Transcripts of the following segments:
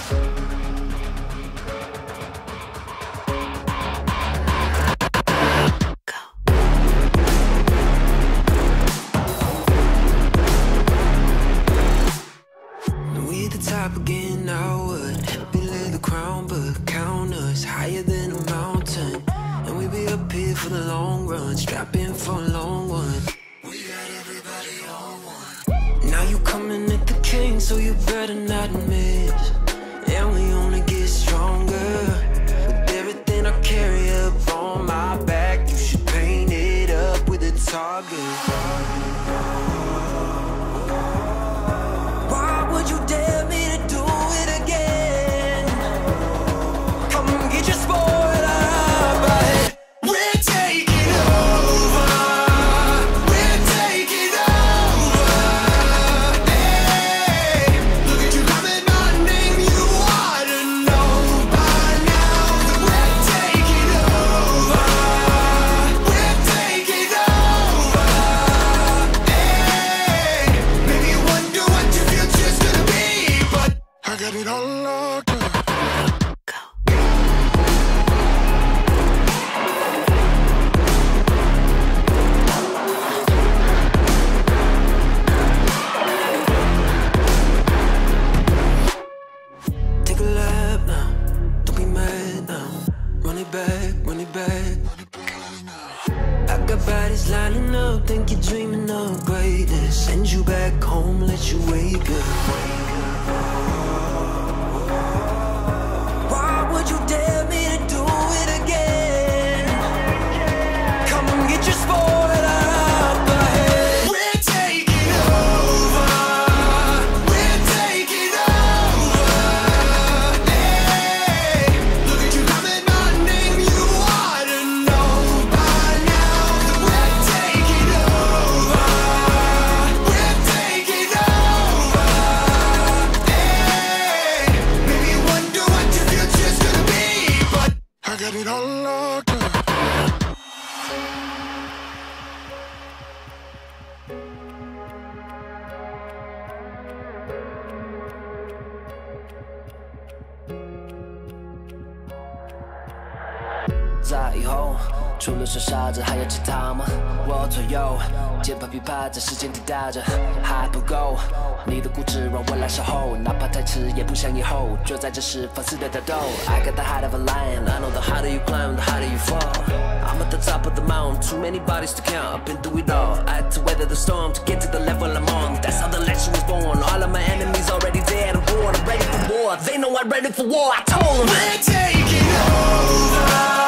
Again, I would be lay the crown, but count us higher than a mountain, and we be up here for the long run, strapping for a long one. We got everybody on one. Now you coming at the king, so you better not miss. And we only get stronger with everything I carry up on my back. You should paint it up with a target. Why would you dare me? Lining up, think you're dreaming of greatness. Send you back home, let you wake up. Why would you dare me to do it again? Come get your spoiler up ahead. We're taking over. We're taking over. Hey, look at you coming, my name you ought to know by now. We're taking over. We're taking over. Hey, maybe you wonder what your future's gonna be, but I got it all locked up. 在以后，除了傻傻子，还有其他吗？我左右，键盘琵琶在时间滴答着，还不够。你的固执让我来守候，哪怕太迟也不想以后。就在这时放肆的挑逗。I got the heart of a lion, I know the harder you climb, the harder you fall. I'm at the top of the mountain, too many bodies to count. I've been through it all. I had to weather the storm to get to the level I'm on. That's how the legend was born. All of my enemies already dead and born. I'm ready for war. They know I'm ready for war. I told them we're taking over.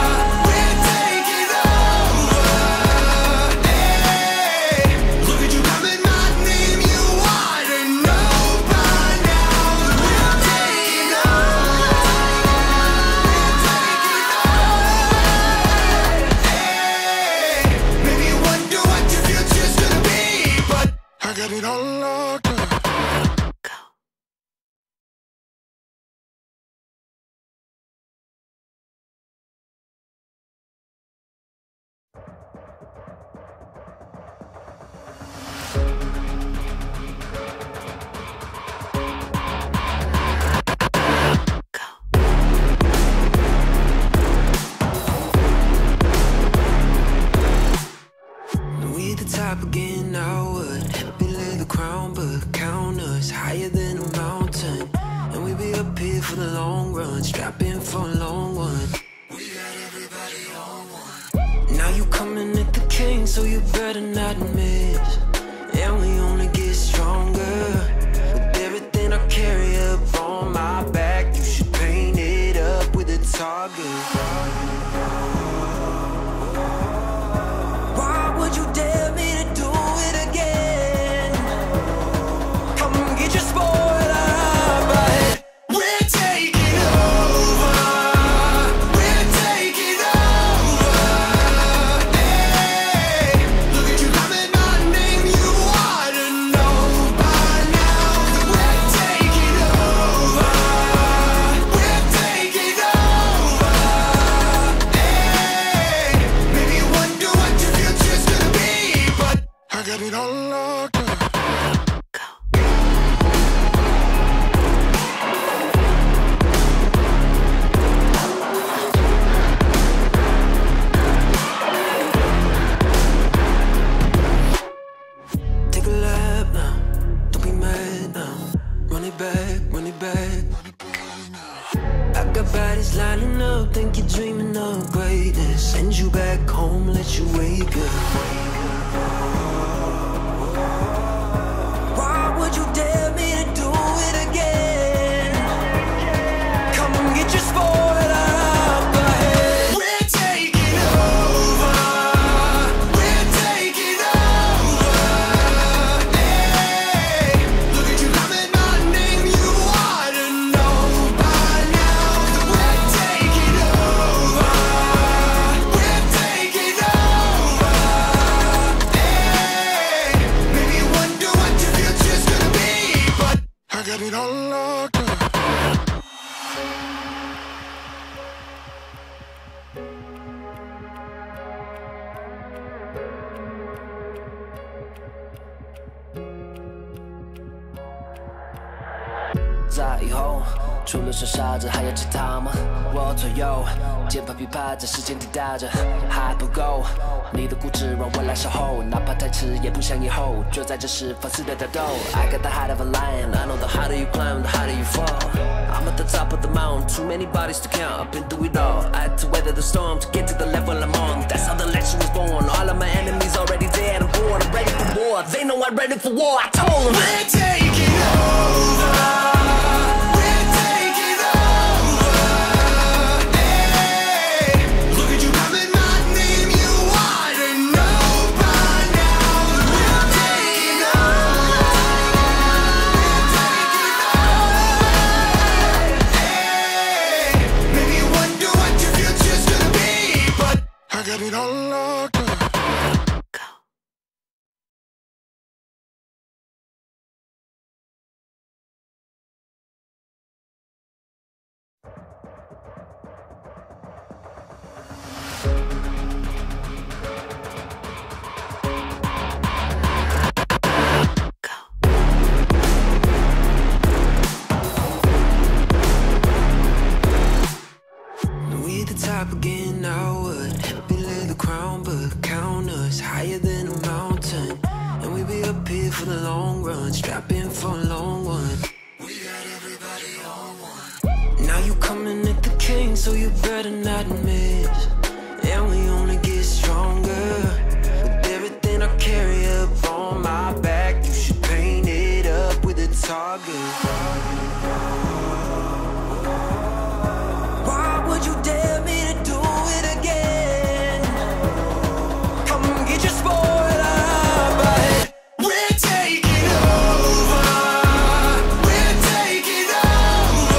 Got it all locked up. We at the top again, I would be lay the crown, but count us higher than a mountain, and we be up here for the long run, strapping for a long one. We got everybody on one. Now you coming at the king, so you better not miss. And we only get stronger with everything I carry up on my back. You should paint it up with a target. Why would you dare me to do it again? Come get your spoiler up ahead. We're taking over. We're taking over. Hey, look at you coming, my body's lining up, think you're dreaming of greatness. Send you back home, let you wake up. Why would you dare me to do it again? Come and get your spoil up ahead. We're taking over. We're taking over. Hey, look at you calling my name. You ought to know by now that we're taking over. We're taking over. Hey, maybe you wonder what your future's gonna be, but I got it all locked up.在以后，除了傻傻子，还有其他吗？我左右，键盘琵琶在时间滴答着，还不够。你的固执让我来守候，哪怕太迟也不想以后。就在这时放肆的打斗。I got the heart of a lion, I know the harder you climb, the harder you fall. I'm at the top of the mountain, too many bodies to count. I've been through it all. I had to weather the storm to get to the level I'm on. That's how the legend was born. All of my enemies already dead. I'm bored, I'm ready for war. They know I'm ready for war. I told them we're taking over. Got it all locked up. We the top again, now what? The crown, but count us higher than a mountain, and we be up here for the long run, strap in for a long one. We got everybody on one. Now you coming at the king, so you better not miss. And we only get stronger with everything I carry up on my back. You should paint it up with a target. Why would you dare me to do it again? Get your spoil up ahead. We're taking over. We're taking over.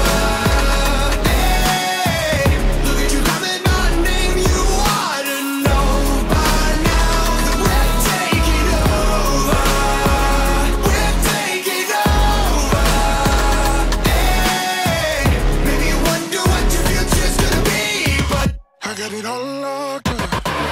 Hey, look at you calling my name. You ought to know by now that we're taking over. We're taking over. Hey, maybe you wonder what your future's gonna be, but I got it all locked up.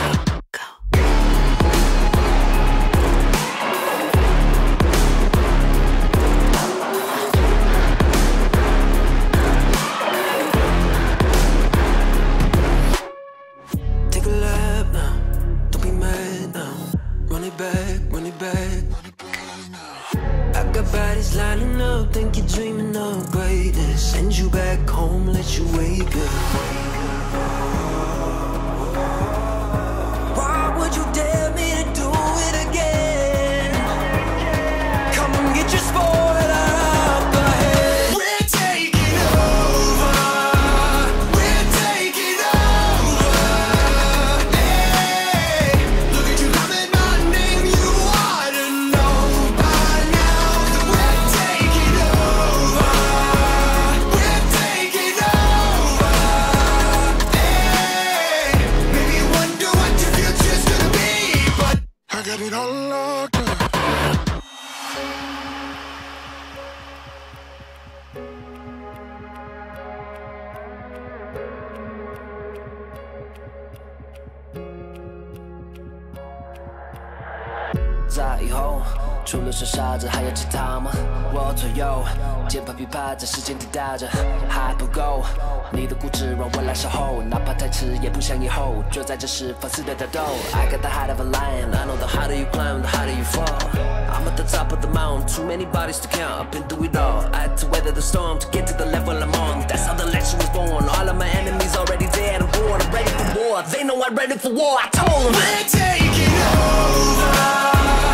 Bodies lining up, think you're dreaming of greatness. Send you back home, let you wake up. Why would you dare me to do it again? Come and get your spoil up ahead. We're taking over. We're taking over. Hey, look at you calling my name. You ought to know by now that we're taking over. We're taking over. Hey, maybe you wonder what your future's gonna be, but I got it all locked up.在以后， 除了是傻子还有其他吗？我左右键盘琵琶在时间滴答着，还不够。你的固执让我来守候，哪怕太迟也不想以后。就在这时放肆的打斗。I got the heart of a lion, I know the harder you climb, the harder you fall. I'm at the top of the mountain, too many bodies to count. I've been through it all. I had to weather the storm to get to the level I'm on. That's how the legend was born. All of my enemies already dead and born. I'm ready for war. They know I'm ready for war. I told them we're taking over.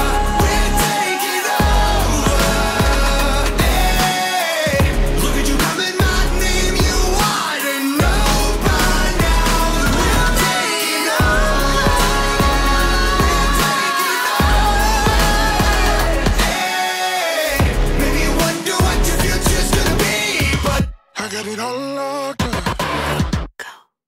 Got it all locked up. Go.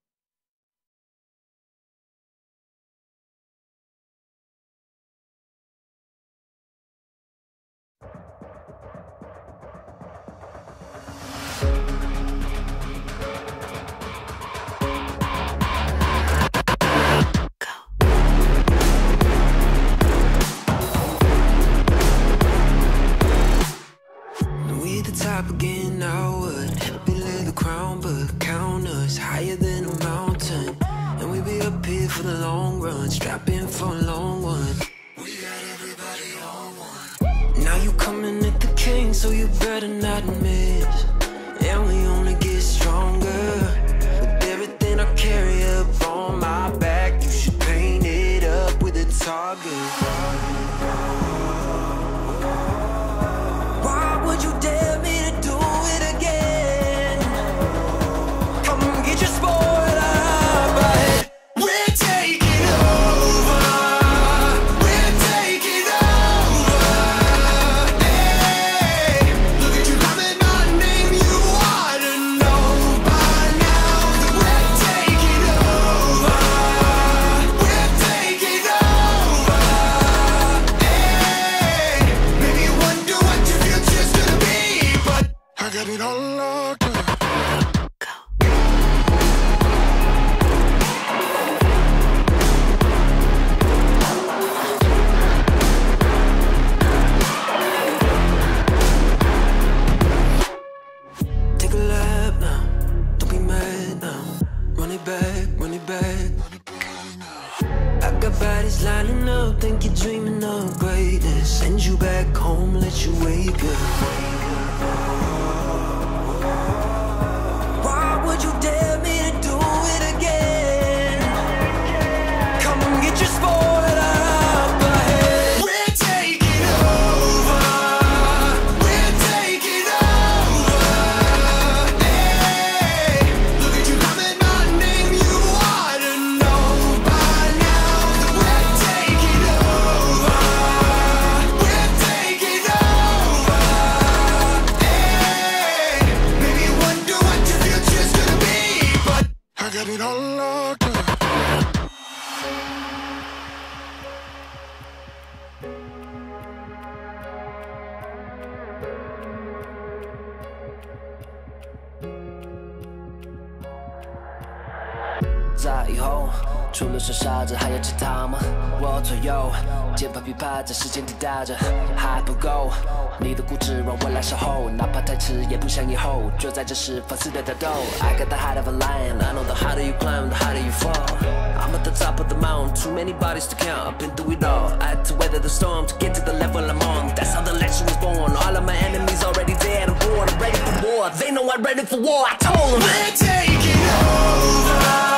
We at the top again, now what? Below the crown, but count us higher than a mountain. And we be up here for the long run, strap in for a long one. We got everybody on one. Now you coming at the king, so you better not miss. And we only get stronger with everything I carry up on my back. You should paint it up with a target. Why would you dare me to do it again? Come get your spoiler, but we're taking over. We're taking over. Hey, look at you calling my name. You ought to know by now that we're taking over. We're taking over. Hey, maybe you wonder what your future's gonna be, but I got it all locked up. take a lap now, don't be mad now. Run it back, run it back. I got bodies lining up, think you're dreaming of greatness. Send you back home, let you wake up. Why would you dare me to do it again? Come get your spoiler up ahead. We're taking over. We're taking over. Hey, look at you calling my name. You ought to know by now that we're taking over. We're taking over. Hey, maybe you wonder what your future's gonna be, but I got it all locked up. 在以后，除了是傻子还有其他吗？我左右键盘琵琶在时间滴答着，还不够。你的固执让我来守候，哪怕太迟也不想以后。就在这时放肆的打斗。I got the heart of a lion, I know the harder you climb, the harder you fall. I'm at the top of the mountain, too many bodies to count. I've been through it all. I had to weather the storm to get to the level I'm on. That's how the legend was born. All of my enemies already dead and born. I'm ready for war. They know I'm ready for war. I told them we're taking over.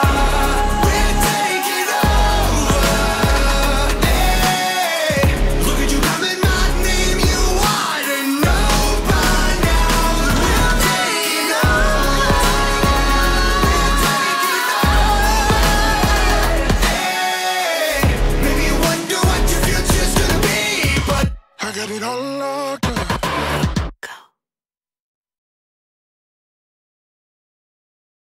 I got it all locked up.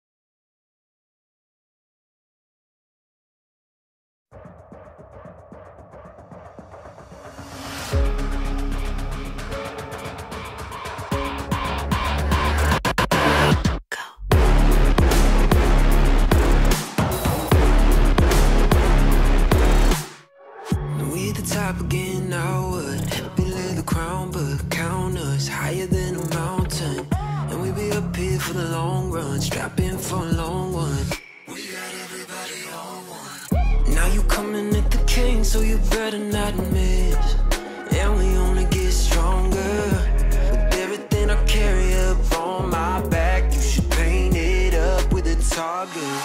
higher than a mountain. And we be up here for the long run, strap in for a long one. We got everybody on one. Now you coming at the king, so you better not miss. And we only get stronger with everything I carry up on my back. You should paint it up with a target.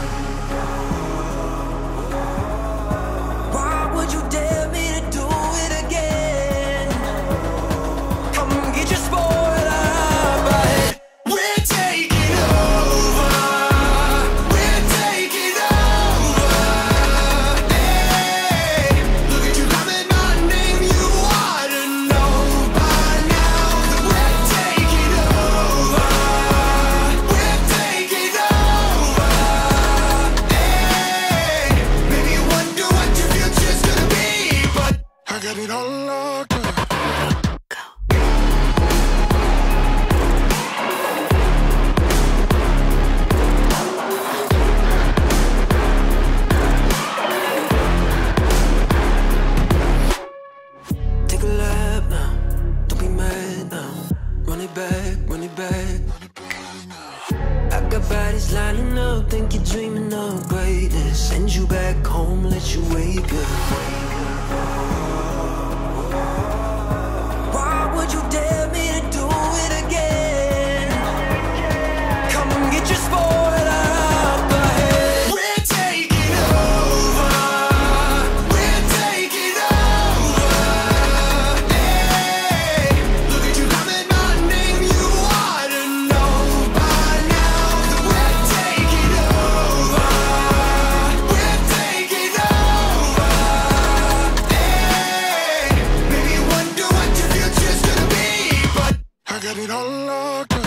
Why would you dare me to do it again? Come get your spoiler, but We're taking over. We're taking over. Hey, look at you coming my name. You ought to know by now that we're taking over. We're taking over. Hey, maybe you wonder what your future's gonna be, but I got it all locked up. take a lap now, don't be mad now. Run it back, run it back. I got bodies lining up, think you're dreaming of greatness. Send you back home, let you wake up. Why would you dare me to do it again? Come get your spoiler up ahead. We're taking over. We're taking over. Hey, look at you coming my name. You ought to know by now that we're taking over. We're taking over. Hey, maybe you wonder what your future's gonna be, but I got it all locked up.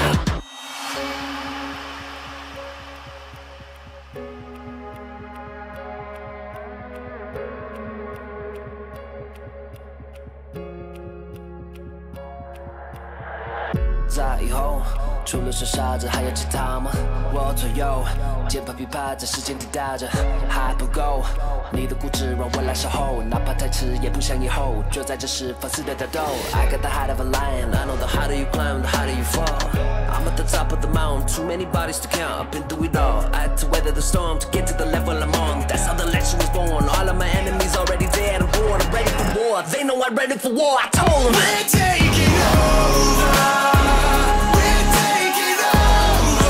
在以后，除了说傻子，还有其他吗？我左右，键盘琵琶在时间滴答着，还不够。你的固执让我来守候，哪怕太迟也不想以后。就在这时放肆的挑逗。I got the heart of a lion, I know the harder you climb, the harder you fall. I'm at the top of the mountain, too many bodies to count. I've been through it all. I had to weather the storm to get to the level I'm on. That's how the legend was born. All of my enemies already dead and born. I'm ready for war. They know I'm ready for war. I told them. We're taking over. We're taking over.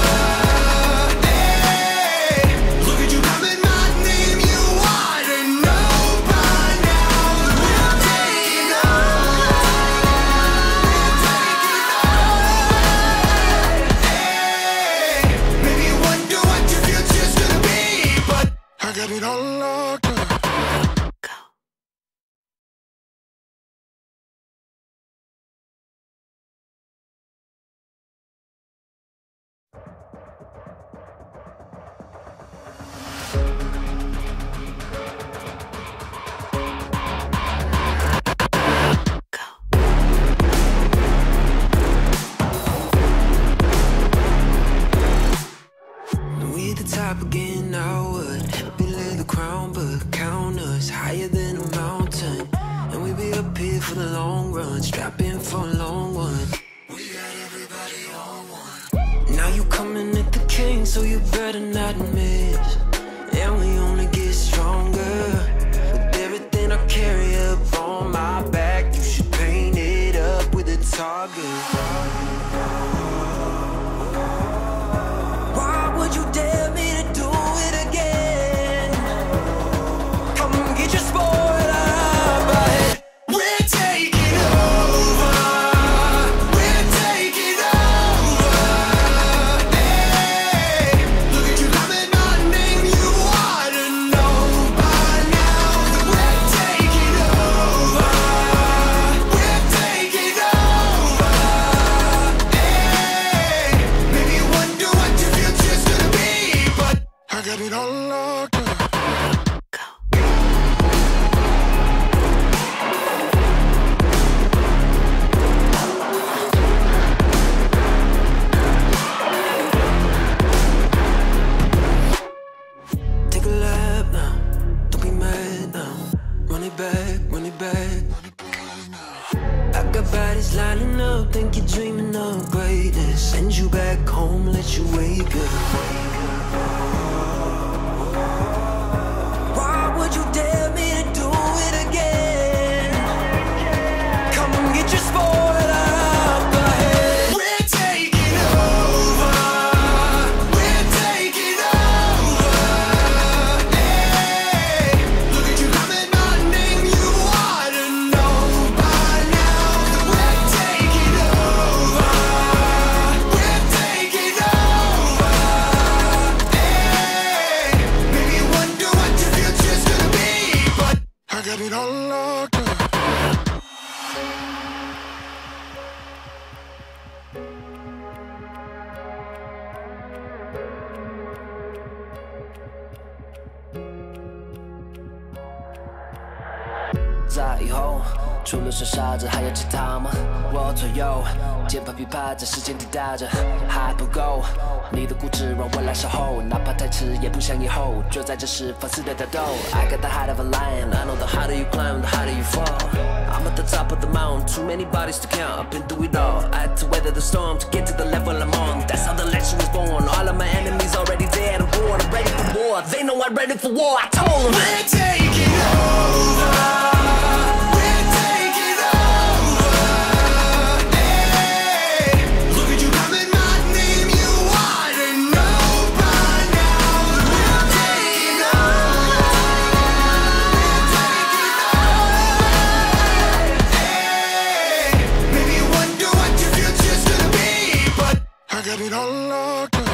Hey, look at you coming my name. You ought to know by now that we're taking over. We're taking over. Hey, maybe you wonder what your future's gonna be, but I got it all locked up. We at the top again, now what? Help me lay the crown, but count us higher than a mountain. And we be up here for the long run, strap in for a long one. We got everybody on one. Now you coming at the king, so you better not miss. And we only get stronger with everything I carry up on my back. You should paint it up with a target. Why would you dare me to do it again? Come get your spoiler up ahead. We're taking over. We're taking over. Hey, look at you coming my name. You ought to know by now that we're taking over. We're taking over. weaker. Why would you dare me to do it again? Come and get your spoiler up ahead. We're taking over. We're taking over. Hey, look at you coming, my name you ought to know by now. We're taking over. We're taking over. Hey, maybe you wonder what your future's gonna be, but I got it all locked up. 在以后，除了是傻子，还有其他吗？我左右，键盘琵琶在时间滴答着，还不够。你的固执让我来守候，哪怕太迟也不想以后。就在这时放肆的打斗。I got the height of a lion, I know the harder you climb, the harder you fall. I'm at the top of the mountain, too many bodies to count. I've been through it all. I had to weather the storm to get to the level I'm on. That's how the legend was born. All of my enemies already dead and born. I'm ready for war. They know I'm ready for war. I told them. We're taking over. We're taking over. Hey, look at you coming, my name you ought to know by now. We're taking over. We're taking over. Hey, maybe you wonder what your future's gonna be, but I got it all locked up.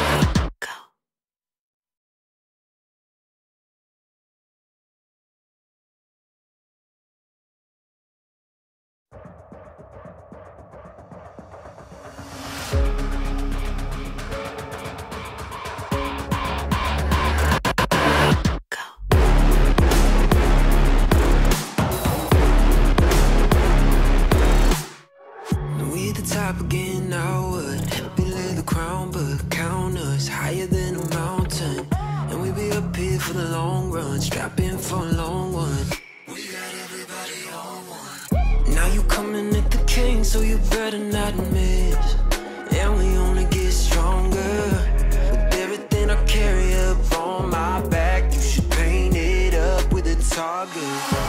We the top again, I would help you lay the crown, but count us higher than a mountain. And we be up here for the long run, strap in for a long one. We got everybody on one. Now you coming at the king, so you better not miss. And we only get stronger with everything I carry up on my back. You should paint it up with a target.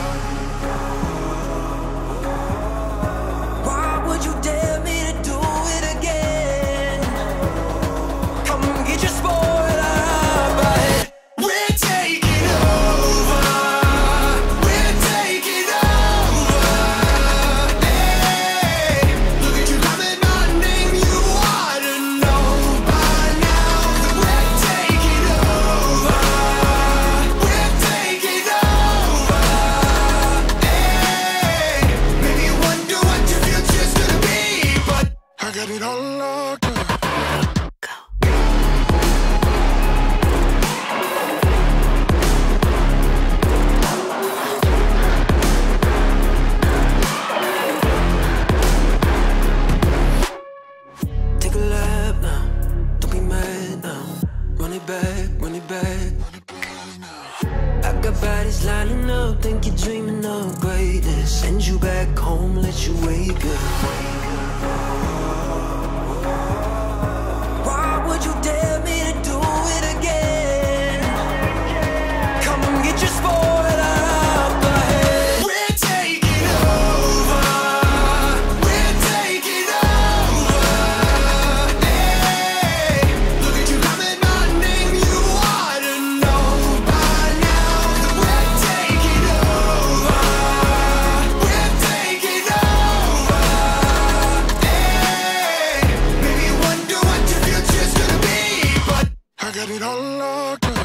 Why would you dare me to do it again? Come get your spoiler up ahead. We're taking over. We're taking over. Hey, look at you coming, my name you ought to know by now. We're taking over. We're taking over. Hey, maybe you wonder what your future's gonna be, but I got it all locked up. Take a lap now, don't be mad now. Run it back, run it back. I got bodies lining up, think you're dreaming of greatness. Send you back home, let you wake up. Why would you dare me to do it again? Come and get your spoiler up ahead. We're taking over. We're taking over. Hey, look at you coming, my name you ought to know by now. We're taking over. We're taking over. Hey, maybe you wonder what your future's gonna be, but I got it all locked up.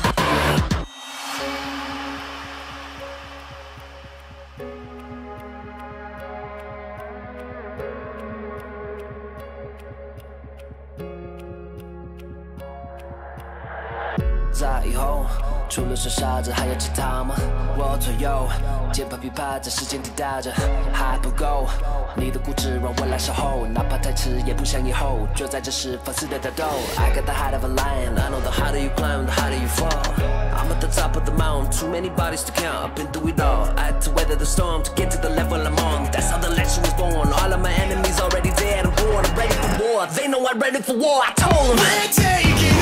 在以后，除了是傻子，还有其他吗？我左右，键盘琵琶在时间滴答着，还不够。你的固执让我来守候，哪怕太迟也不想以后。就在这时放肆的打斗。I got the height of a lion, I know the harder you climb, the harder you fall. I'm at the top of the mountain, too many bodies to count. I've been through it all. I had to weather the storm to get to the level I'm on. That's how the legend was born. All of my enemies already dead and born. I'm ready for war. They know I'm ready for war. I told them. We're taking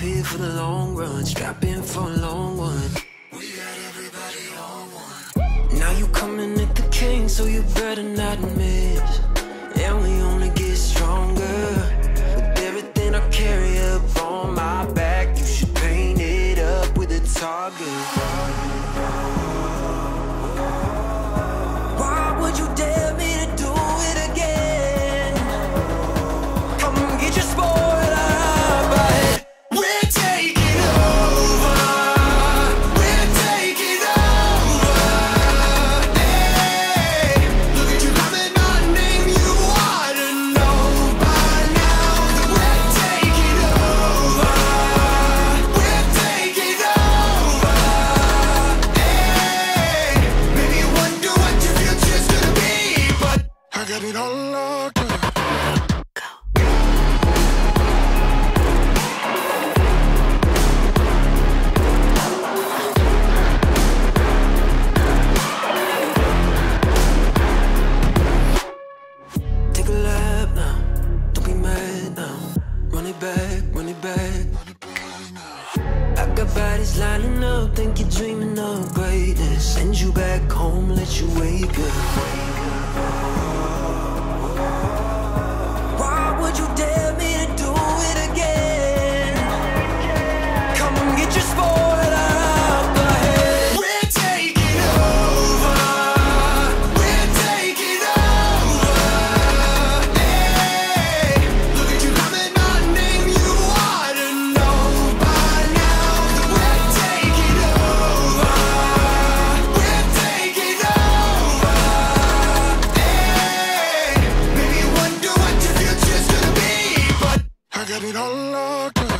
here for the long run, strap in for a long one. We got everybody on one. Now you coming at the king, so you better not miss. And we only get stronger with everything I carry up on my back. You should paint it up with a target. Why would you dare me to do it again? Come get your spoiler, but we're taking over. We're taking over. Hey, look at you calling my name. You ought to know by now that we're taking over. We're taking over. Hey, maybe you wonder what your future's gonna be, but I got it all locked up. Take a lap now, don't be mad now. Run it back, run it back. I got bodies lining up, think you're dreaming of greatness. Send you back home, let you wake up. Why would you dare me to do it again? Come and get your spoiler out the head. We're taking over. We're taking over. Hey, look at you calling my name. You ought to know by now that we're taking over. We're taking over. Hey, maybe you wonder what your future's gonna be, but I got it all locked up.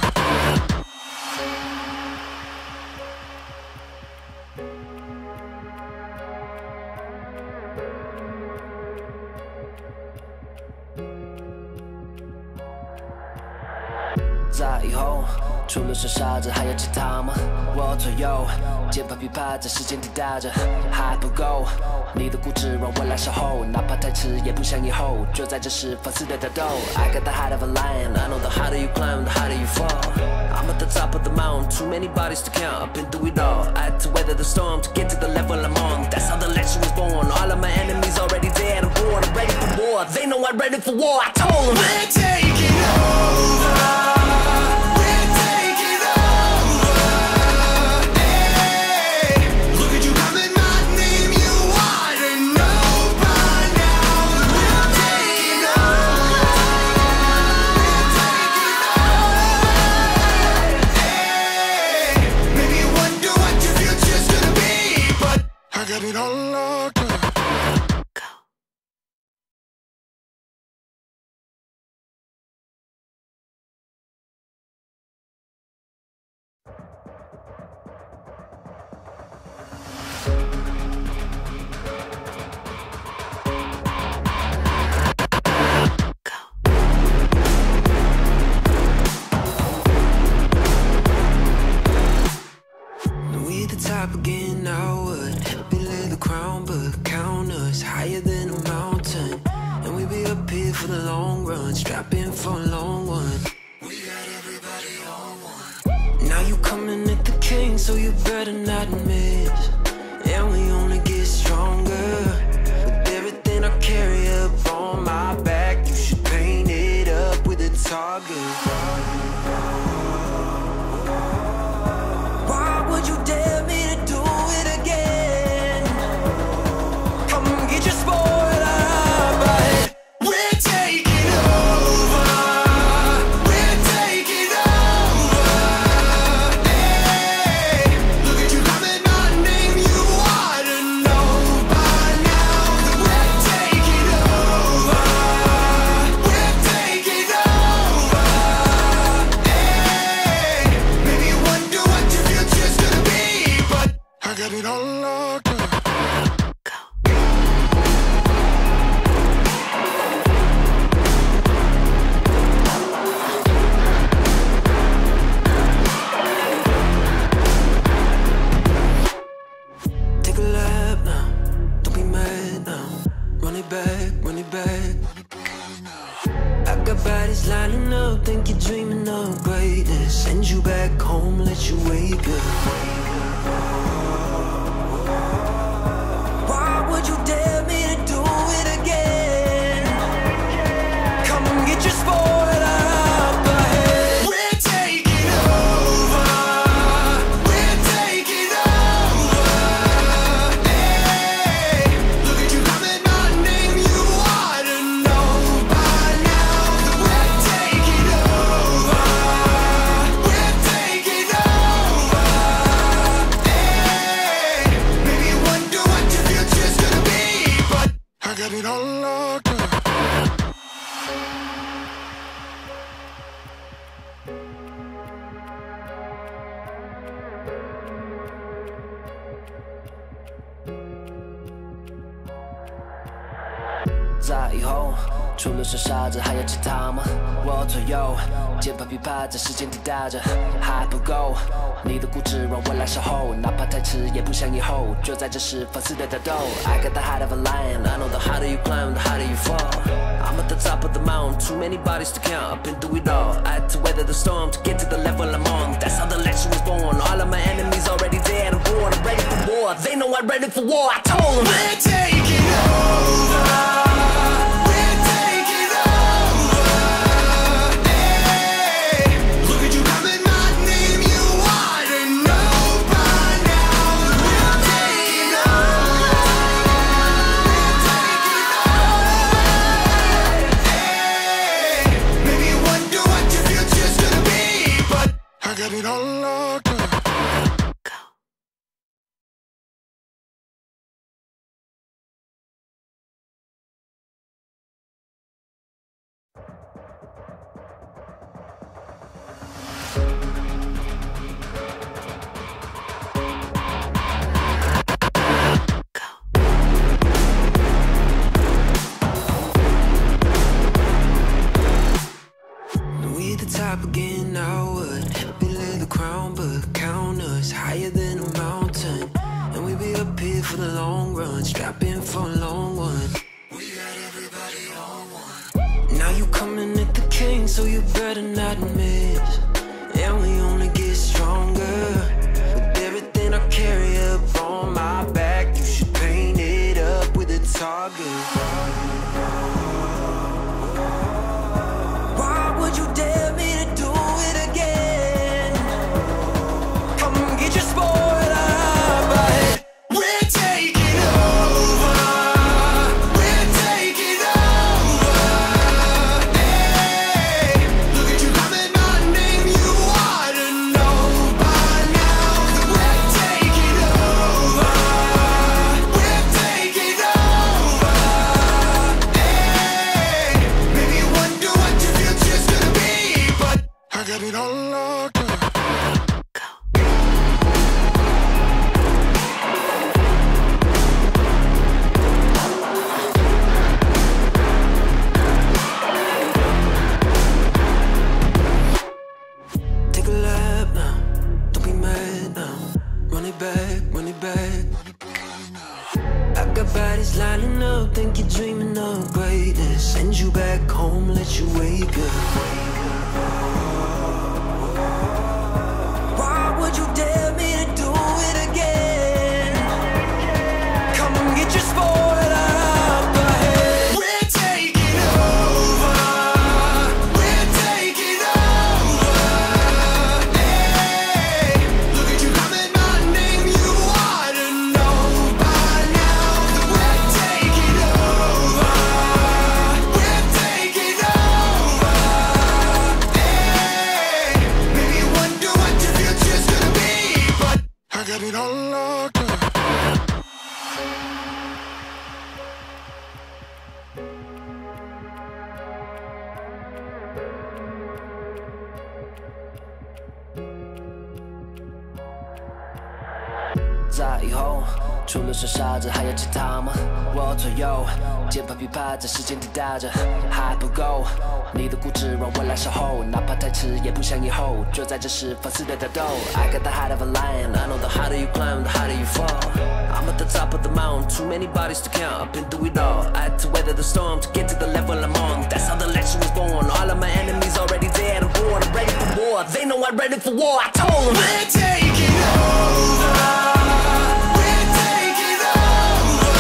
在以后，除了是傻子，还有其他吗？我左右，键盘琵琶在时间滴答着，还不够。你的固执让我来守候，哪怕太迟也不想以后。就在这时放肆的打斗。I got the heart of a lion, I know the harder you climb, the harder you fall. I'm at the top of the mountain, too many bodies to count. I've been through it all. I had to weather the storm to get to the level I'm on. That's how the legend was born. All of my enemies already dead. I'm born, I'm ready for war. They know I'm ready for war. I told them we're taking over. We're taking over. Hey, look at you calling my name. You ought to know by now that we're taking over. We're taking over. Hey, maybe you wonder what your future's gonna be, but I got it all locked up. We the top again, now what? Help me lay the crown, but count us higher than a mountain. And we be up here for the long run, strap in for a long one. We got everybody on one. Now you coming at the king, so you better not miss. And we only get stronger with everything I carry up on my back. You should paint it up with a target. Why would you dare me to do it again? Come get your spoiler, but we're taking over. We're taking over. Hey, look at you calling my name. You ought to know by now that we're taking over. We're taking over. Hey, let you wake up. Why would you dare me to do it again? Come and get your spoil out the head. We're taking over. We're taking over. Hey, look at you calling my name. You ought to know by now that we're taking over. We're taking over. Hey, maybe you wonder what your future's gonna be, but I got it all locked up. 在以后，除了是傻子，还有其他吗？我左右，键盘琵琶在时间滴答着，还不够。你的固执让我来守候，哪怕太迟也不想以后。就在这时放肆的打斗。I got the heart of a lion, I know the harder you climb, the harder you fall. I'm at the top of the mountain, too many bodies to count. I've been through it all. I had to weather the storm to get to the level I'm on. That's how the legend was born. All of my enemies already dead and born. I'm ready for war. They know I'm ready for war. I told them We're taking over. We're taking over. Hey, look at you calling my name. You ought to know by now that we're taking over. We're taking over. Hey, maybe you wonder what your future's gonna be, but I got it all locked up. We the top again, now what? Below the crown, but count us higher than a mountain. And we be up here for the long run, strap in for a long one. We got everybody on one. Now you coming at the king, so you better not miss. And we only get stronger with everything I carry up on my back. You should paint it up with a target. Why would you dare me to do it again? Come get your spoil out my head. We're taking over. We're taking over. Hey, look at you calling my name. You ought to know by now that we're taking over. We're taking over. Hey, maybe you wonder what your future's gonna be, but I got it all locked up. Take a lap now, don't be mad now. Run it back, run it back. I got bodies lining up, think you're dreaming of greatness. Send you back home, let you wake up. Why would you dare me to do it again? Come and get your spoil out the head. We're taking over. We're taking over. Hey, look at you calling my name. You ought to know by now that we're taking over. We're taking over. Hey, maybe you wonder what your future's gonna be, but I got it all locked up. 在以后，除了是傻子，还有其他吗？我左右，键盘琵琶在时间滴答着，还不够。你的固执让我来守候，哪怕太迟也不想以后。就在这时放肆的打斗。I got the heart of a lion, I know the harder you climb, the harder you fall. I'm at the top of the mountain, too many bodies to count. I've been through it all. I had to weather the storm to get to the level I'm on. That's how the legend was born. All of my enemies already dead and born. I'm ready for war. before. They know I'm ready for war. I told them we're taking over. We're taking over.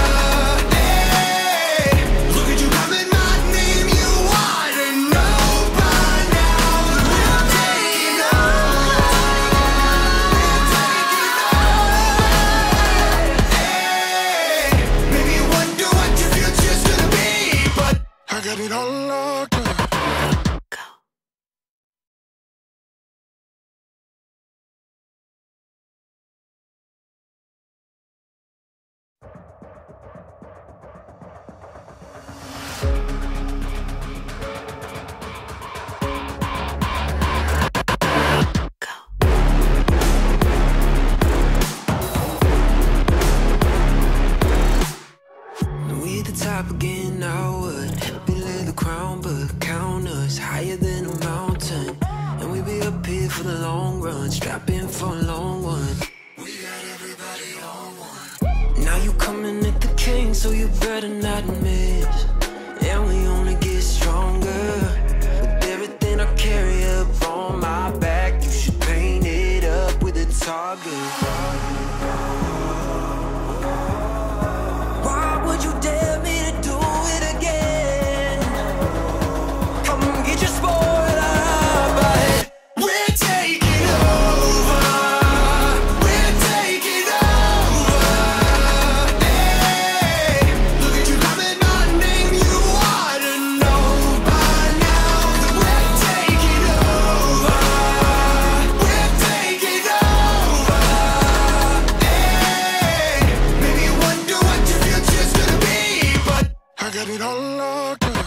Hey, look at you coming, my name. You ought to know by now that we're taking over. Hey, maybe you wonder what your future's gonna be, but I got it all locked up. Again, I would help you lay the crown, but count us higher than a mountain, and we be up here for the long run, strap in for a long one. We got everybody on one. Now you coming at the king, so you better not miss, and we only get stronger with everything I carry up on my back. You should paint it up with a target. Why would you dare me to do it again? Come get your spoiler, but we're taking over. We're taking over. Hey, look at you coming, my name. You ought to know by now that we're taking over. We're taking over. Hey, maybe you wonder what your future's gonna be, but I got it all locked up.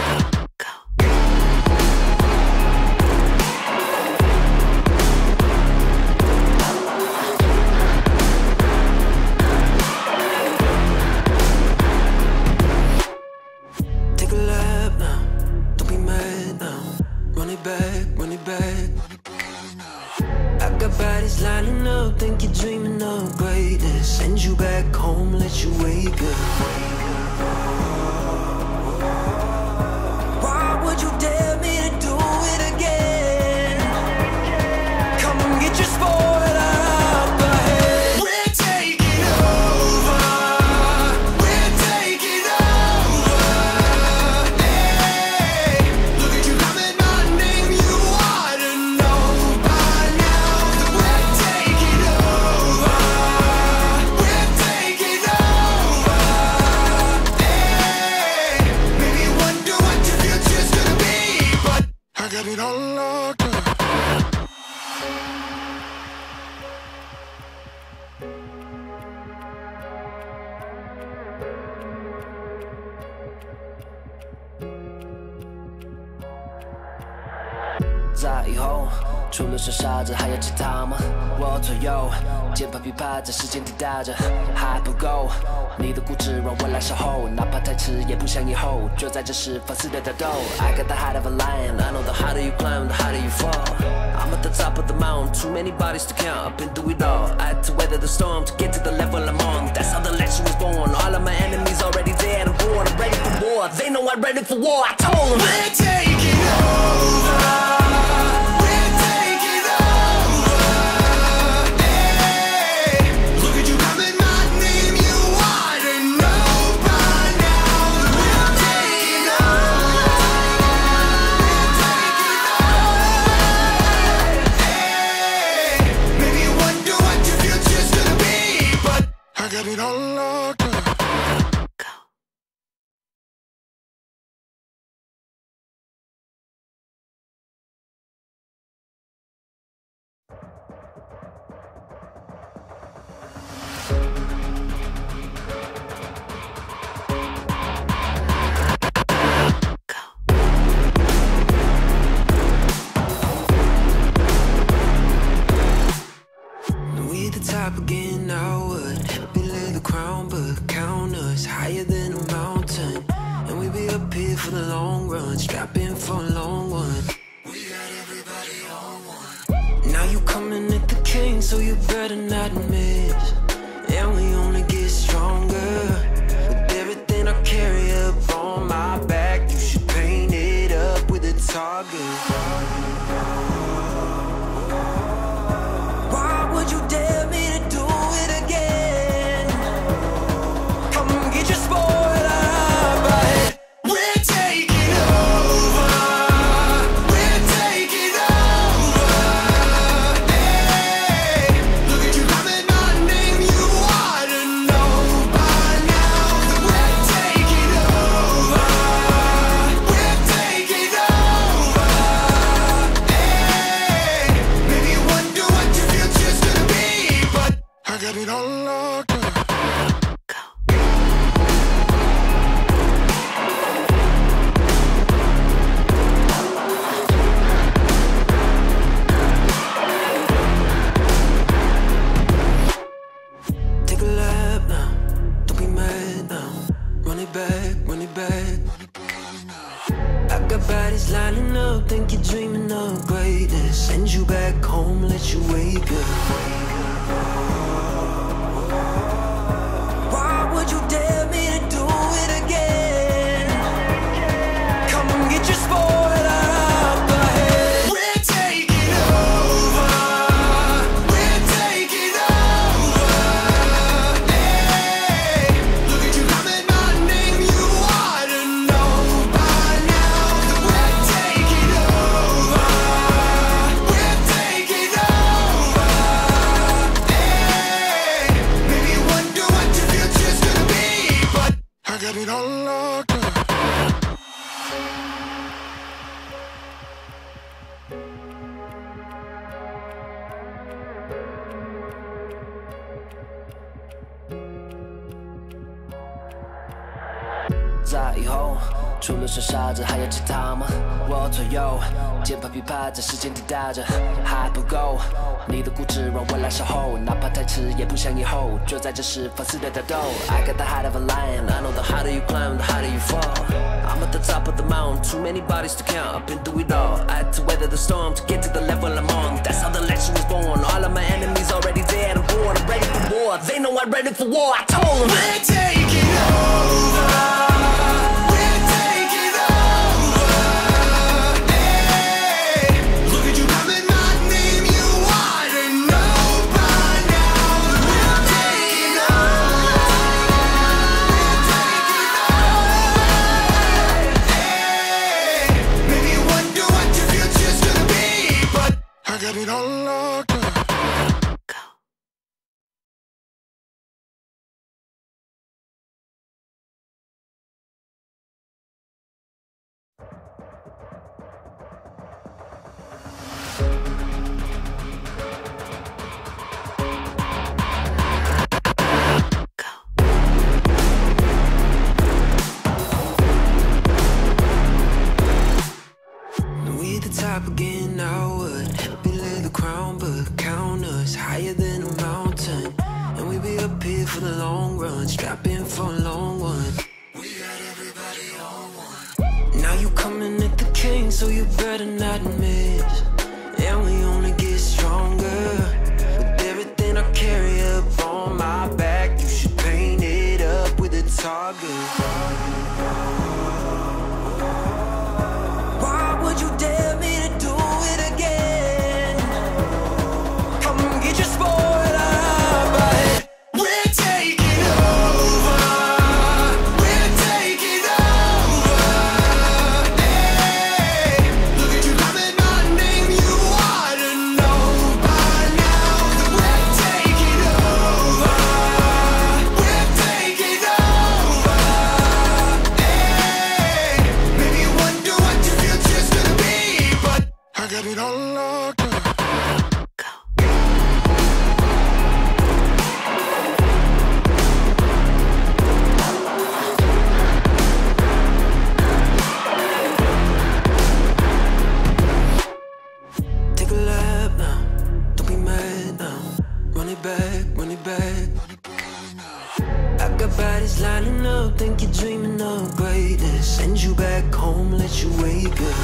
take a lap now, don't be mad now. Run it back, run it back. I got bodies lining up, think you're dreaming of greatness. Send you back home, let you wake up. Why would you dare me to do it again? Come get your spoiler up ahead. We're taking over. We're taking over. Hey, look at you coming, my name. You ought to know by now that we're taking over. We're taking over. Hey, maybe you wonder what your future's gonna be, but I got it all locked up. 在以后，除了是傻子，还有其他吗？我左右，键盘琵琶在时间滴答着，还不够。你的固执让我来守候，哪怕太迟也不想以后。就在这时放肆的打斗。I got the heart of a lion, I know the harder you climb, the harder you fall. I'm at the top of the mountain, too many bodies to count. I've been through it all. I had to weather the storm to get to the level I'm on. That's how the legend was born. All of my enemies already dead. I'm born, I'm ready for war. They know I'm ready for war. I told them We're taking over. We're taking over. Hey, look at you coming, my name. You ought to know by now that we're taking over. Hey, maybe you wonder what your future's gonna be, but I got it all locked up. We at the top again, I would help you lay the crown, but count us higher than a mountain, and we be up here for the long run, strap in for a long one. We got everybody on one. Now you coming at the king, so you better not miss, and we only get stronger with everything I carry up on my back. You should paint it up with a target. Send you back home, let you wake up. Why would you dare me to do it again? Come and get your spoiler out the head. We're taking over. We're taking over. Hey, look at you calling my name. You ought to know by now that we're taking over. We're taking over. Hey, maybe you wonder what your future's gonna be, but I got it all locked up. 在以后，除了是傻子，还有其他吗？我左右，键盘琵琶在时间滴答着，还不够。你的固执让我来守候，哪怕太迟也不想以后。就在这时放肆的打斗。I got the heart of a lion, I know the harder you climb, the harder you fall. I'm at the top of the mountain, too many bodies to count. I've been through it all. I had to weather the storm to get to the level I'm on. That's how the legend was born. All of my enemies already dead. I'm born, I'm ready for war. They know I'm ready for war. I told them. We're taking over. We're taking over. Hey, look at you calling my name. You ought to know by now that we're taking over. We're taking over. Hey, maybe you wonder what your future's gonna be, but I got it all locked up. We the top again, now what? Help you lay the crown, but count us higher than a mountain. And we be up here for the long run, strap in for a long one. We got everybody on one. Now you coming at the king, so you better not miss. And we only get stronger with everything I carry up on my back. You should paint it up with a target. Why would you dare me to do it again? Come and get your spoiler out my head. We're taking over. We're taking over. Hey, look at you calling my name. You ought to know by now that we're taking over. We're taking over. Hey, maybe you wonder what your future's gonna be, but I got it all locked up. Take a lap now, don't be mad now. Run it back, run it back. I got bodies lining up, think you're dreaming of greatness. Send you back home, let you wake up.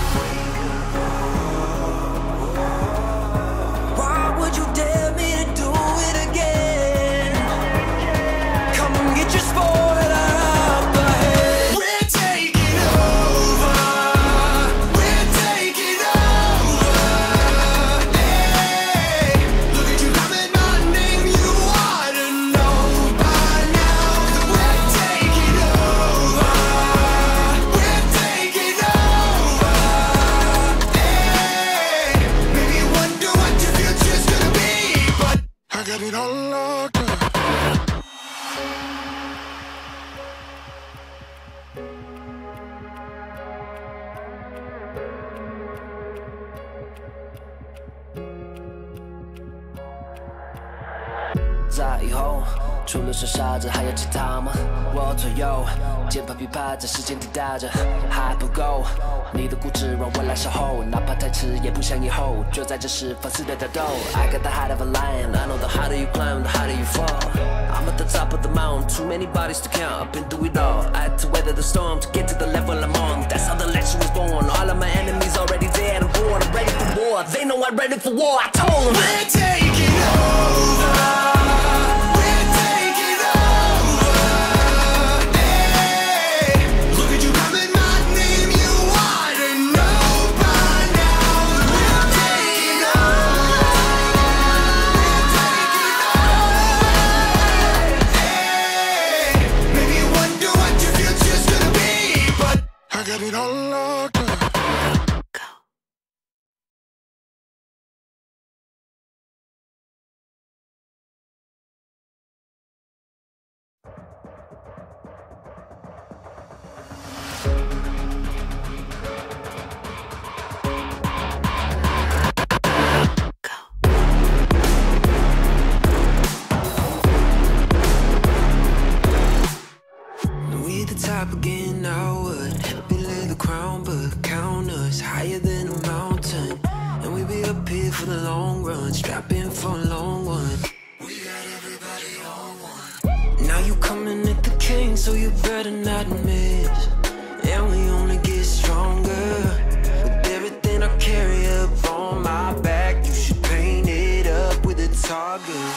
Why would you dare me to do it again? Come and get your spoiler out the head. We're taking over. We're taking over. Hey, look at you calling my name. You ought to know by now that we're taking over. We're taking over. Hey, maybe you wonder what your future's gonna be, but I got it all locked up. 在以后，除了是傻子，还有其他吗？我左右，键盘琵琶在时间滴答着，还不够。你的固执让我来守候，哪怕太迟也不想以后。就在这时放肆的打斗。I got the heart of a lion, I know the harder you climb, the harder you fall. I'm at the top of the mountain, too many bodies to count. I've been through it all. I had to weather the storm to get to the level I'm on. That's how the legend was born. All of my enemies already dead. I'm born, I'm ready for war. They They know I'm ready for war. I told them we're taking over. We're taking over. Hey, look at you coming, my name. You ought to know by now that we're taking over. Hey, maybe you wonder what your future's gonna be, but I got it all locked up. We the top again, I would happy lay the crown, but count us higher than a mountain. And we be up here for the long run, strap in for a long one. We got everybody on one. Now you coming at the king, so you better not miss. And we only get stronger with everything I carry up on my back. You should paint it up with a target.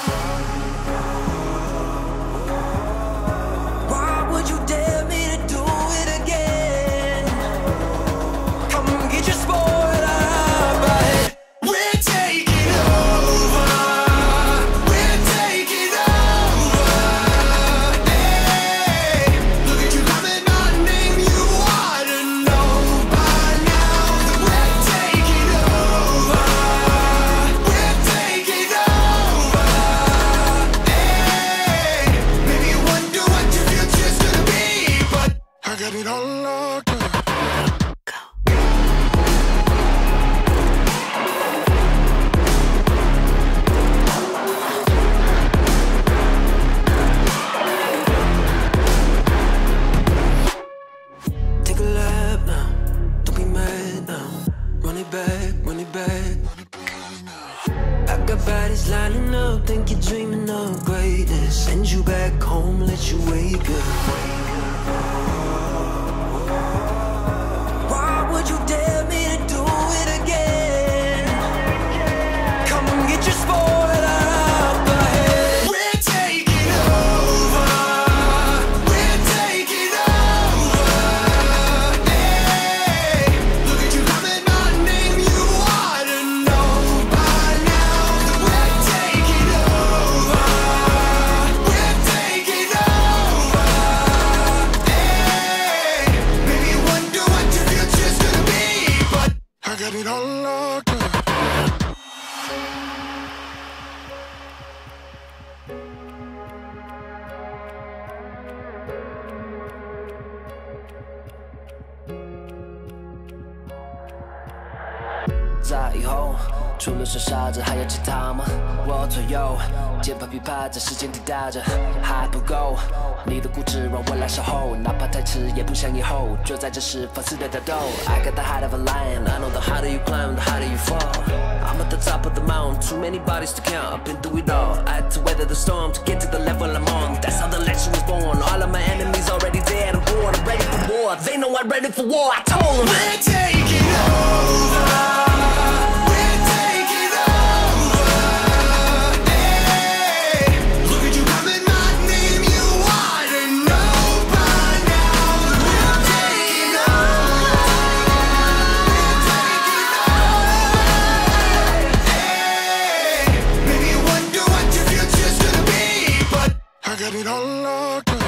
Why would you dare me to do it again? Come get your spoiler, but We're taking over. We're taking over. Hey, look at you coming, my name. You ought to know by now that we're taking over. We're taking over. Hey, maybe you wonder what your future's gonna be, but I got it all locked up. take a lap now, don't be mad now. Run it back, run it back. I got bodies lining up, think you're dreaming of greatness. Send you back home, let you wake up. Why would you dare me to do it again? Come and get your spoiler up ahead. We're taking over. We're taking over. Hey, look at you coming, my name. You ought to know by now that we're taking over. We're taking over. Hey, maybe you wonder what your future's gonna be, but I got it all locked up. 在以后，除了是傻子，还有其他吗？我左右，键盘琵琶在时间滴答着，还不够。你的固执让我来守候，哪怕太迟也不想以后。就在这时放肆的打斗。I got the heart of a lion, I know the harder you climb, the harder you fall. I'm at the top of the mountain, too many bodies to count. I've been through it all. I had to weather the storm to get to the level I'm on. That's how the legend was born. All of my enemies already dead. I'm born, I'm ready for war. They know I'm ready for war. I told them We're taking over. We're taking over. Hey, look at you coming, my name. You ought to know by now that we're taking over. We're taking over. Hey, maybe you wonder what your future's gonna be, but I got it all locked up.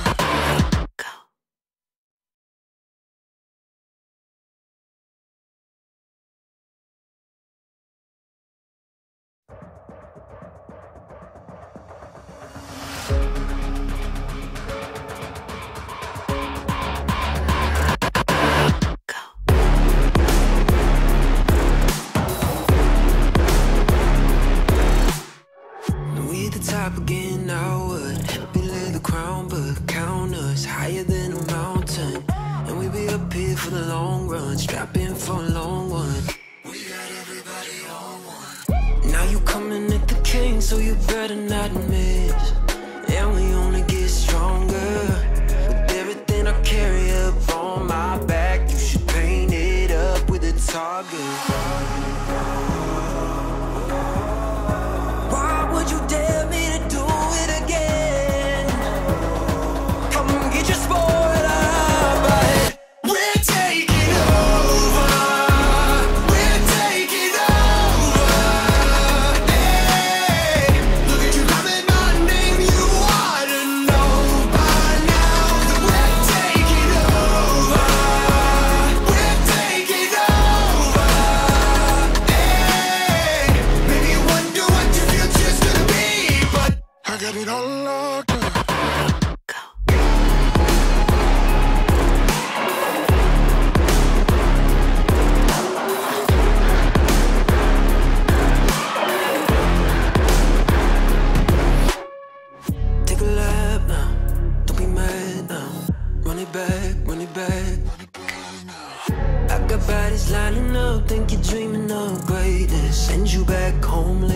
We the top again, I would happy lay the crown, but count us higher than a mountain. And we be up here for the long run, strap in for a long one. We got everybody on one. Now you coming at the king, so you better not miss. And we only get stronger with everything I carry up on my back. You should paint it up with a target.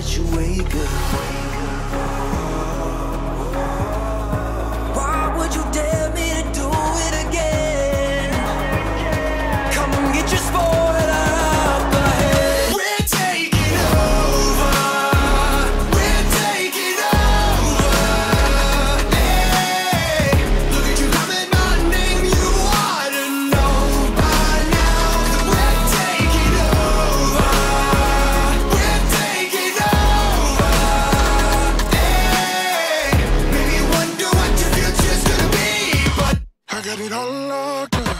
let you wake up. Why would you dare me to do it again? Come and get your spoiler up ahead. We're taking over. We're taking over. Hey, look at you calling my name. You ought to know by now that we're taking over. We're taking over. Hey, maybe you wonder what your future's gonna be, but I got it all locked up.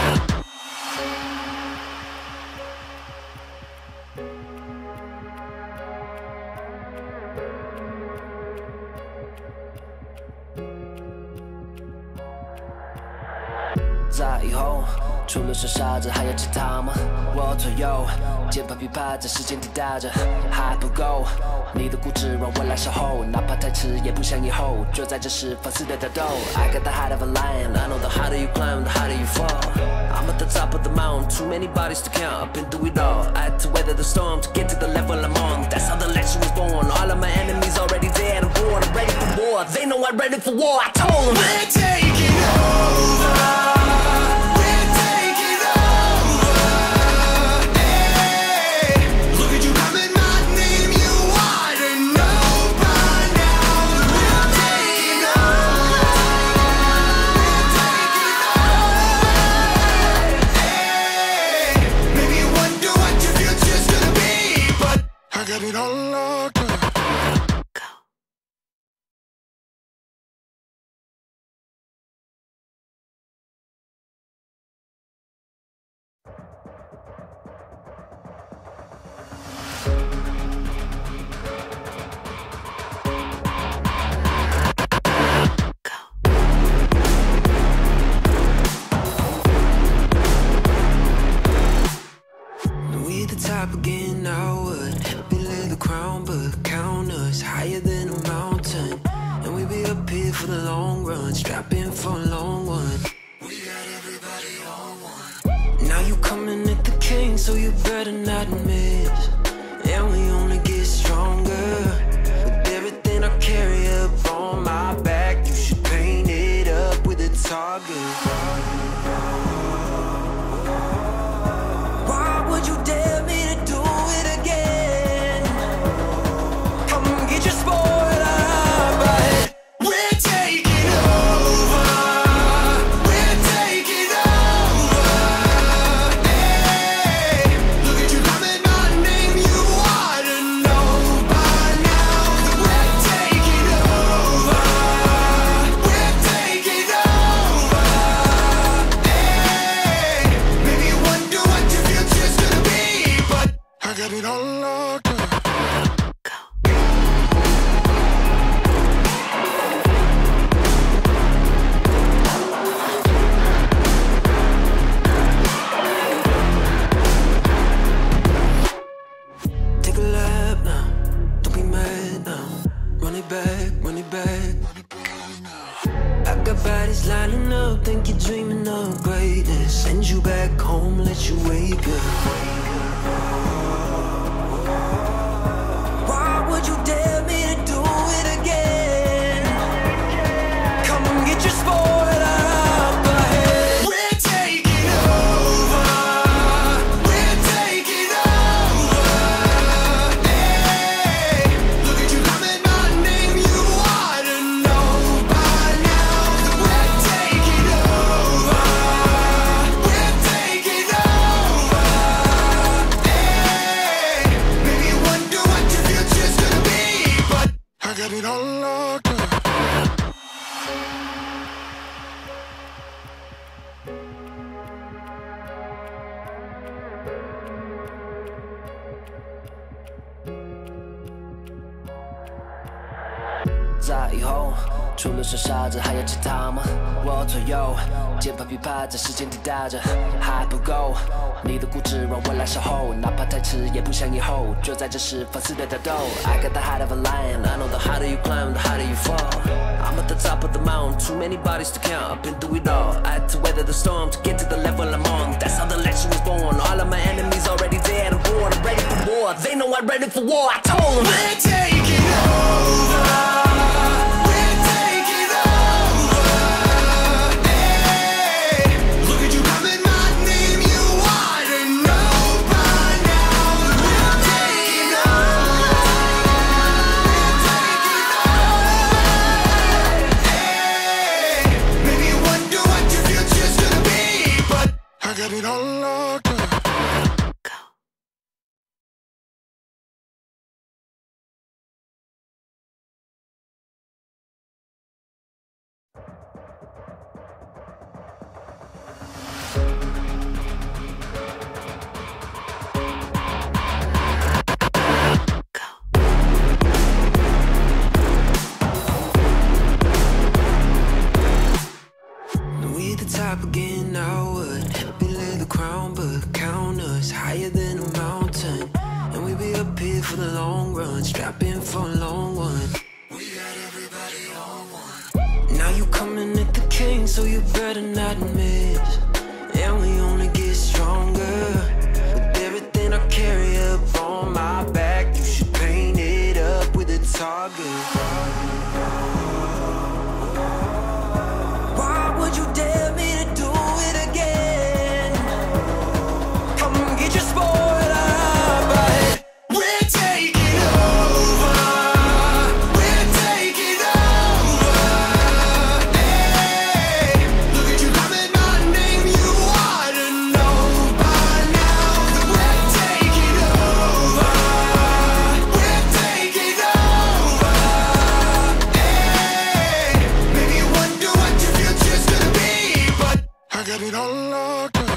在以后，除了是傻子，还有其他吗？我左右，键盘琵琶在时间滴答着，还不够。你的固执让我来守候，哪怕太迟也不想以后。就在这时放肆的挑逗。I got the heart of a lion, I know the harder you climb, the harder you fall. I'm at the top of the mountain, too many bodies to count. I've been through it all. I had to weather the storm to get to the level I'm on. That's how the legend was born. All of my enemies already dead. I'm born, I'm ready for war. They know I'm ready for war. I told them We're taking over. We're taking over. Hey, look at you calling my name. You ought to know by now that we're taking over. We're taking over. Hey, maybe you wonder what your future's gonna be, but I got it all locked up. We at the top again, I would happy lay the crown, but count us higher than a mountain. And we be up here for the long run, strapping for a long one. We got everybody on one. Now you coming at the king, so you better not miss. And we only get stronger with everything I carry up on my back. You should paint it up with a target. Why would you dare me to do it again? Come and get your spoiler up ahead. We're taking over. We're taking over. Hey, look at you calling my name. You ought to know by now that we're taking over. We're taking over. Hey, maybe you wonder what your future's gonna be, but I got it all locked up. Take a lap now, don't be mad now. Run it back, run it back. I got bodies lining up, think you're dreaming of greatness. Send you back home, let you wake up. Why would you dare me to do it again? Come and get your spoiler up ahead. We're taking over. We're taking over. Hey, look at you calling my name. You ought to know by now that we're taking over. We're taking over. Hey, maybe you wonder what your future's gonna be, but I got it all locked up. 在以后，除了是傻子，还有其他吗？我左右，键盘琵琶在时间滴答着，还不够。你的固执让我来守候，哪怕太迟也不想以后。就在这时放肆的挑逗。I got the heart of a lion, I know the harder you climb, the harder you fall. I'm at the top of the mountain, too many bodies to count. I've been through it all. I had to weather the storm to get to the level I'm on. That's how the legend was born. All of my enemies already dead. I'm born, I'm ready for war. They know I'm ready for war. I told them we're taking over. We're taking over. Hey, look at you coming, my name you ought to know by now. We're taking over. Hey, maybe you wonder what your future's gonna be, but I got it all locked up. Again, I would happy lay the crown, but count us higher than a mountain, and we be up here for the long run, strapping for a long one. We got everybody on one. Now you coming at the king, so you better not miss. And we only get stronger with everything I carry up on my back. You should paint it up with a target. Why would you dare me? Got it all locked up.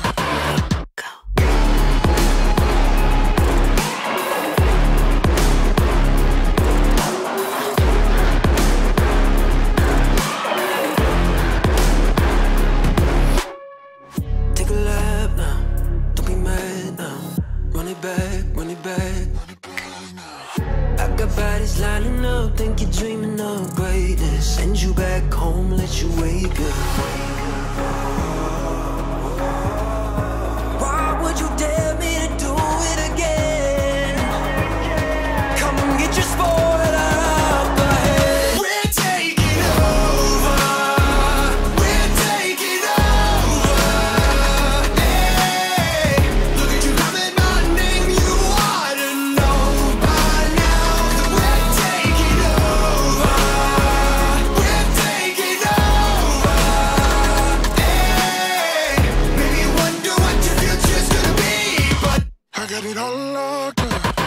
Take a lap now, don't be mad now. Run it back, run it back. I got bodies lining up, think you're dreaming of greatness. Send you back home, let you wake up. You dare me to do it again? Come and get your spoil out the head. We're taking over. We're taking over. Hey, look at you coming, my name you ought to know by now. We're taking over. We're taking over. Hey, maybe you wonder what your future's gonna be, but I got it all locked up.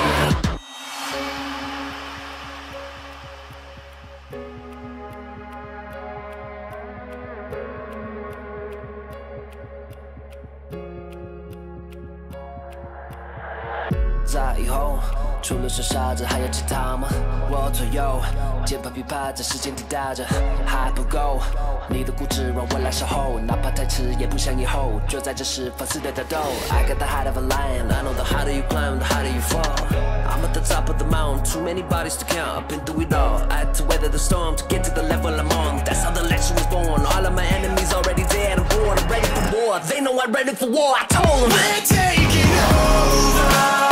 在以后，除了是傻子，还有其他吗？我左右，键盘琵琶在时间滴答着，还不够。你的固执让我来守候，哪怕太迟也不想以后。就在这时放肆的挑逗。I got the heart of a lion, I know the harder you climb, the harder you fall. I'm at the top of the mountain, too many bodies to count. I've been through it all. I had to weather the storm to get to the level I'm on. That's how the legend was born. All of my enemies already dead. I'm born, I'm ready for war. They know I'm ready for war. I told them we're taking over.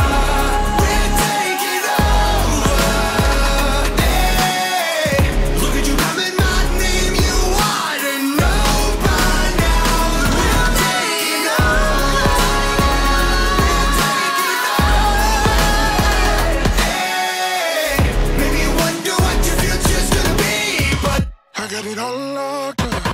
Got it all locked up.